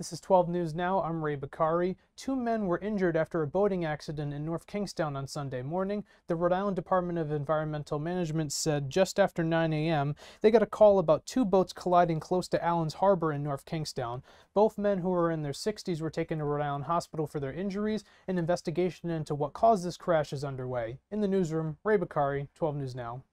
This is 12 News Now. I'm Ray Bakari. Two men were injured after a boating accident in North Kingstown on Sunday morning. The Rhode Island Department of Environmental Management said just after 9 a.m. they got a call about two boats colliding close to Allen's Harbor in North Kingstown. Both men, who were in their 60s, were taken to Rhode Island Hospital for their injuries. An investigation into what caused this crash is underway. In the newsroom, Ray Bakari, 12 News Now.